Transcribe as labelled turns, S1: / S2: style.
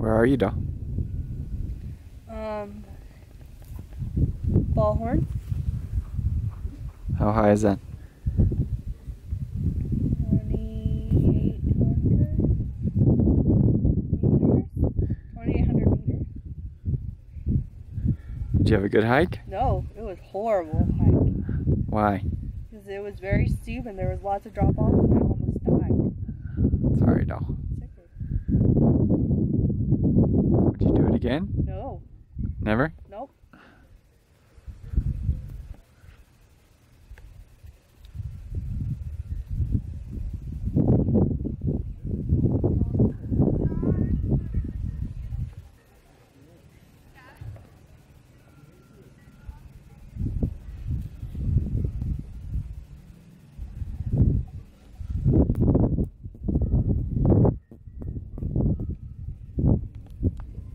S1: Where are you, doll?
S2: Faulhorn.
S1: How high is that?
S2: 2,800 meters.
S1: Did you have a good hike?
S2: No, it was horrible hike.
S1: Why?
S2: Because it was very steep and there was lots of drop-offs and I almost died.
S1: Sorry, doll. Would you do it again?
S2: No.
S1: Never?